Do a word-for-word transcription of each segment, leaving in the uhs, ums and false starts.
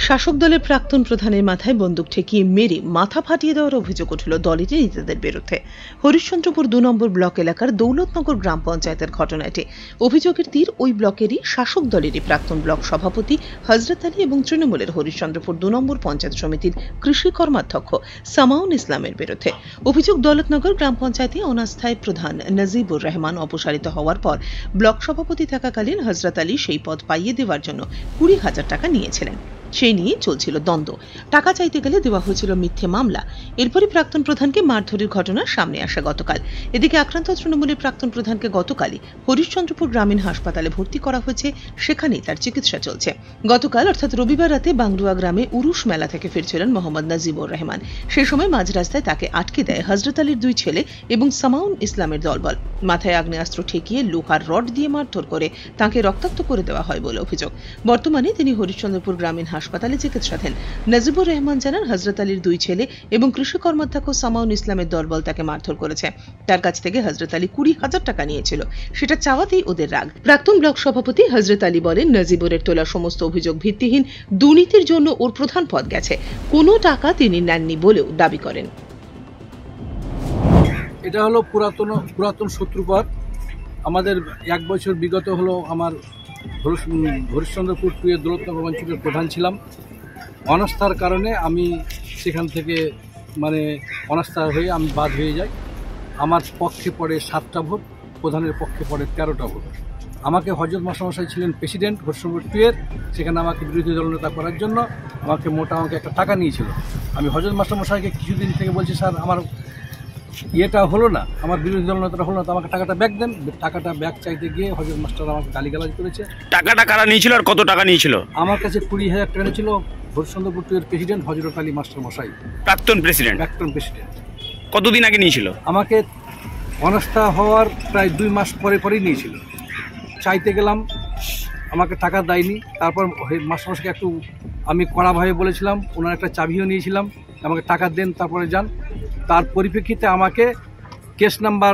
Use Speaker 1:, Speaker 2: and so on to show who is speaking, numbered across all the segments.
Speaker 1: শাসক দলের প্রাক্তন প্রধানের মাথায় বন্দুক ঠেকিয়ে মেরে মাথা ফাটিয়ে দেওয়ার অভিযোগ উঠল দলেরই নেতাদের বিরুদ্ধে। হরিশ্চন্দ্রপুর দু নম্বর ব্লক এলাকার দৌলতনগর গ্রাম পঞ্চায়েতের ঘটনা এটি। অভিযোগের তীর ওই ব্লকেরই শাসক দলেরই প্রাক্তন ব্লক সভাপতি হজরত আলী এবং তৃণমূলের হরিশ্চন্দ্রপুর দু নম্বর পঞ্চায়েত সমিতির কৃষি কর্মাধ্যক্ষ সামাউন ইসলামের বিরুদ্ধে। অভিযোগ, দৌলতনগর গ্রাম পঞ্চায়েতে অনাস্থায় প্রধান নজিবুর রহমান অপসারিত হওয়ার পর ব্লক সভাপতি থাকাকালীন হজরত আলী সেই পদ পাইয়ে দেওয়ার জন্য কুড়ি হাজার টাকা নিয়েছিলেন। সেই নিয়ে চলছিল দ্বন্দ্ব। টাকা চাইতে গেলে দেওয়া হয়েছিল মিথ্যে মামলা। এরপরই প্রাক্তন প্রধানকে মারধরের ঘটনা সামনে আসে গতকাল। এদিকে আক্রান্ত তৃণমূলের প্রাক্তন প্রধানকে গতকালই হরিশ্চন্দ্রপুর গ্রামীণ হাসপাতালে ভর্তি করা হয়েছে, সেখানেই তার চিকিৎসা চলছে। গতকাল অর্থাৎ রবিবার রাতে বাংডুয়া গ্রামে উরুশ মেলা থেকে ফিরছিলেন মোহাম্মদ নজিবুর রহমান। সে সময় মাঝ রাস্তায় তাকে আটকে দেয় হজরত আলীর দুই ছেলে এবং সামাউন ইসলামের দলবল। মাথায় আগ্নেয়াস্ত্র ঠেকিয়ে লোহার রড দিয়ে মারধর করে তাকে রক্তাক্ত করে দেওয়া হয় বলে অভিযোগ। বর্তমানে তিনি হরিশ্চন্দ্রপুর গ্রামীণ হাসপাতালে চিকিৎসাধীন। নজিবুর রহমান জানান, হজরত আলীর দুই ছেলে এবং কৃষি কর্মাধ্যক্ষ সামাউন ইসলামের দলবল তাকে মারধর করেছে। তার কাছ থেকে হজরত আলী কুড়ি হাজার টাকা নিয়েছিল, সেটা চাওয়াতেই ওদের রাগ। প্রাক্তন ব্লক সভাপতি হজরত আলী বলেন, নজিবুরের তোলা সমস্ত অভিযোগ ভিত্তিহীন। দুর্নীতির জন্য ওর প্রধান পদ গেছে, কোনো টাকা তিনি নেননি বলেও দাবি করেন।
Speaker 2: এটা হলো পুরাতন পুরাতন শত্রুপদ। আমাদের এক বছর বিগত হলো আমার হরিশ্চন্দ্রপুর টুয়ে দৌলতনগর অঞ্চলের প্রধান ছিলাম। অনাস্থার কারণে আমি সেখান থেকে মানে অনাস্থা হয়ে আমি বাদ হয়ে যাই। আমার পক্ষে পড়ে সাতটা ভোট, প্রধানের পক্ষে পড়ে তেরোটা ভোট। আমাকে হজরত মাস্টারমশাই ছিলেন প্রেসিডেন্ট হরিশ্চন্দ্রপুর টুয়ের, সেখানে আমাকে বিরোধী দলনেতা করার জন্য আমাকে মোটা আমাকে একটা টাকা নিয়েছিল। আমি হজরত মাস্টারমশাইকে কিছুদিন থেকে বলছি, স্যার আমার ইয়েটা হলো না, আমার বিরোধী দল নেতাটা হলো না, তো আমাকে টাকাটা ব্যাক দেন। টাকাটা ব্যাক চাইতে গিয়ে হজরত মাস্টার আমাকে গালিগালাজ করেছে।
Speaker 3: টাকাটা কারা নিয়েছিল আর কত টাকা নিয়েছিল?
Speaker 2: আমার কাছে কুড়ি হাজার টাকা নিয়েছিল হরিশ্চন্দ্রপুর টুয়ের প্রেসিডেন্ট হজরত আলী মাস্টার মশাই,
Speaker 3: প্রাক্তন প্রেসিডেন্ট।
Speaker 2: প্রাক্তন প্রেসিডেন্ট
Speaker 3: কতদিন আগে নিয়েছিল? আমাকে
Speaker 2: অনাস্থা হওয়ার প্রায় দুই মাস পরে পরেই নিয়েছিল। চাইতে গেলাম, আমাকে টাকা দেয়নি। তারপর মাস্টারমশাইকে একটু আমি কড়াভাবে বলেছিলাম, ওনার একটা চাবিও নিয়েছিলাম, আমাকে টাকা দেন তারপরে যান। তার পরিপ্রেক্ষিতে আমাকে কেস নাম্বার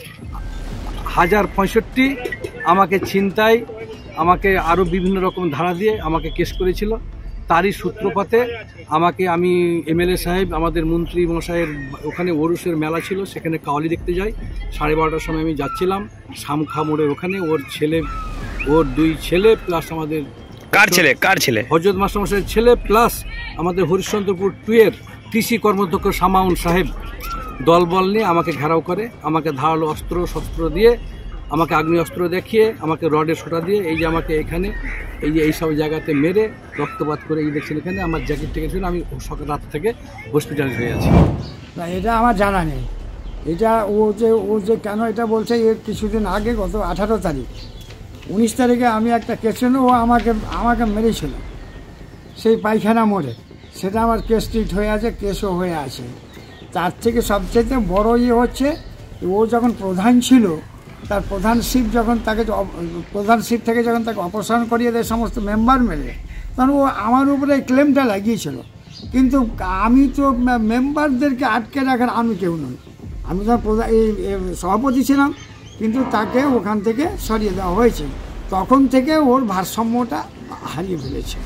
Speaker 2: হাজার পঁয়ষট্টি আমাকে ছিনতাই, আমাকে আরও বিভিন্ন রকম ধারা দিয়ে আমাকে কেস করেছিল। তারই সূত্রপাতে আমাকে আমি এমএলএ সাহেব, আমাদের মন্ত্রী মশাইয়ের ওখানে ওরুসের মেলা ছিল, সেখানে কাওয়ালি দেখতে যাই। সাড়ে বারোটার সময় আমি যাচ্ছিলাম শামখা মোড়ের ওখানে। ওর ছেলে, ওর দুই ছেলে প্লাস আমাদের
Speaker 3: কার ছেলে কার ছেলে
Speaker 2: হজরত মাস্টারমশাইয়ের ছেলে প্লাস আমাদের হরিশ্চন্দ্রপুর টুয়ের কৃষি কর্মাধ্যক্ষ সামাউন সাহেব দলবল নিয়ে আমাকে ঘেরাও করে। আমাকে ধারালো অস্ত্র শস্ত্র দিয়ে, আমাকে আগ্নেয়াস্ত্র দেখিয়ে, আমাকে রডের সোটা দিয়ে এই যে আমাকে এখানে এই যে এইসব জায়গাতে মেরে রক্তপাত করে এই দেখছেন এখানে আমার জ্যাকেট টেকে ছিল। আমি সকাল রাত থেকে হসপিটালে হয়ে আছি।
Speaker 4: না, এটা আমার জানা নেই। এটা ও যে ও যে কেন এটা বলছে, এর কিছুদিন আগে গত আঠারো তারিখ উনিশ তারিখে আমি একটা কেস ও আমাকে আমাকে মেরেছিল সেই পায়খানা মোড়ে। সেটা আমার কেস ট্রিট হয়ে আছে, কেসও হয়ে আছে। তার থেকে সবচেয়ে বড় ইয়ে হচ্ছে, ও যখন প্রধান ছিল, তার প্রধানশিপ যখন তাকে প্রধানশিপ থেকে যখন তাকে অপসারণ করিয়ে দেয় সমস্ত মেম্বার মিলে, তখন ও আমার উপরে ক্লেমটা লাগিয়েছিল। কিন্তু আমি তো মেম্বারদেরকে আটকে রাখার আমি কেউ নই। আমি তো প্রধান এই সভাপতি ছিলাম, কিন্তু তাকে ওখান থেকে সরিয়ে দেওয়া হয়েছে। তখন থেকে ওর ভারসাম্যটা হারিয়ে ফেলেছে।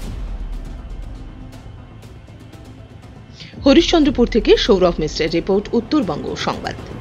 Speaker 1: হরিশ্চন্দ্রপুর থেকে সৌরভ মিশ্রের রিপোর্ট, উত্তরবঙ্গ সংবাদ।